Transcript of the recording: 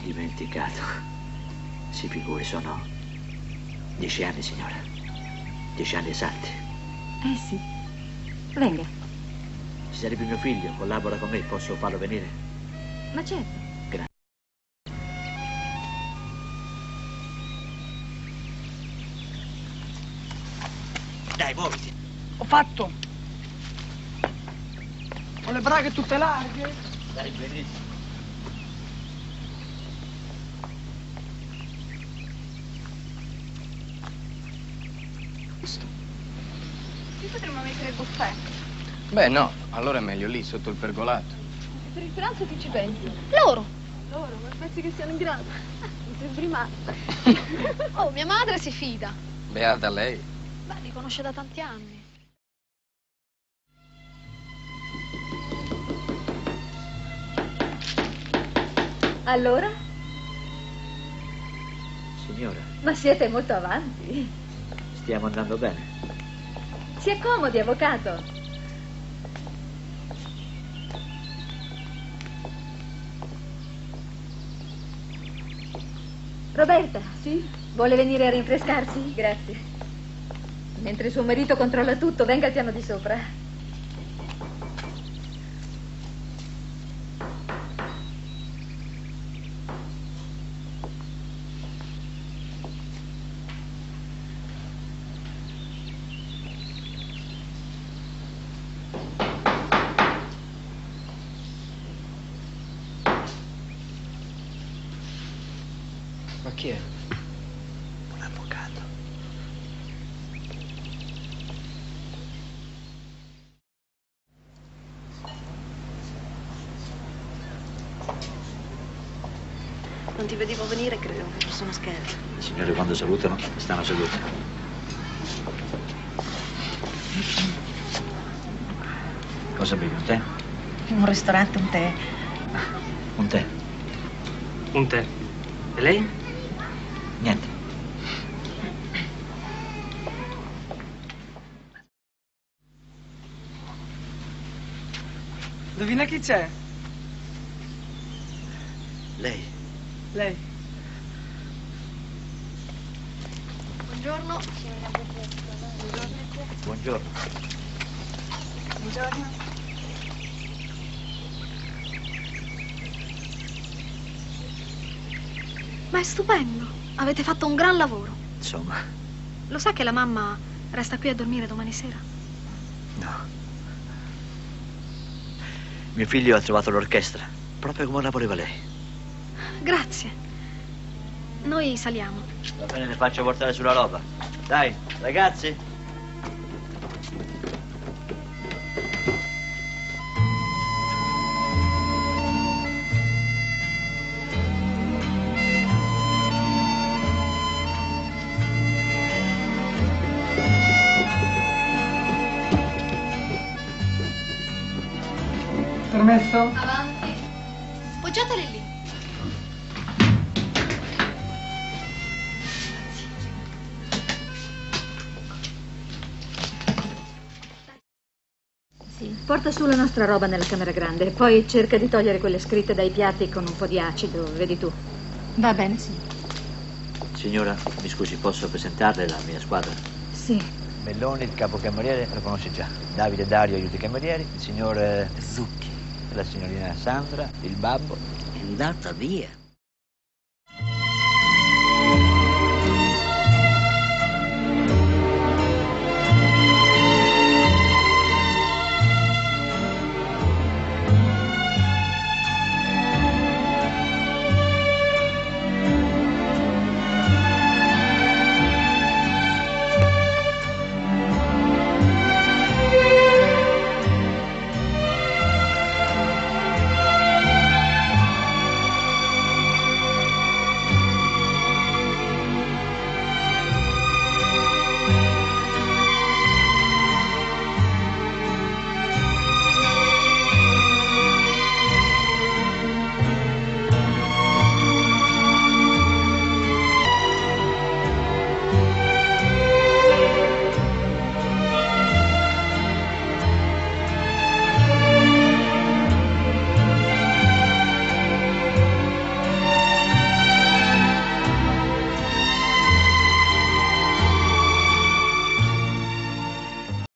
Dimenticato. Si figuri, sono 10 anni, signora. 10 anni esatti. Sì. Venga. Ci sarebbe mio figlio, collabora con me, posso farlo venire? Ma certo. Grazie. Dai, muoviti. Ho fatto. Ho le braghe tutte larghe. Dai, benissimo. Qui potremmo mettere il buffet. Beh, no, allora è meglio lì, sotto il pergolato. E per il pranzo chi ci pensi? Loro. Loro, ma pensi che siano in grado? Mi sembri matta. Oh, mia madre si fida. Beata lei. Beh, li conosce da tanti anni. Allora? Signora, Ma siete molto avanti. stiamo andando bene. Si accomodi, avvocato. Roberta? Sì? Vuole venire a rinfrescarsi? Grazie. Mentre suo marito controlla tutto, venga al piano di sopra. Ma chi è? Un avvocato. Non ti vedevo venire e credevo che fosse uno scherzo. Le signore quando salutano stanno sedute. Cosa bevi, un tè? In un ristorante un tè. Un tè? Un tè. E lei? Niente. Indovina chi c'è? Lei? Lei. Buongiorno. Buongiorno. Buongiorno. Ma è stupendo. Avete fatto un gran lavoro. Insomma, Lo sa che la mamma resta qui a dormire domani sera? no. Mio figlio ha trovato l'orchestra, proprio come la voleva lei. Grazie. Noi saliamo. Va bene, le faccio portare sulla roba. Dai, ragazzi. Permesso? Avanti. Poggiateli lì. Sì, porta su la nostra roba nella camera grande, poi cerca di togliere quelle scritte dai piatti con un po' di acido, vedi tu. Va bene, sì. Signora, mi scusi, posso presentarle la mia squadra? Sì. Melloni, il capocameriere, lo conosce già. Davide Dario, aiuti camerieri. Il signor Zucchi. La signorina Sandra, il babbo. È andata via.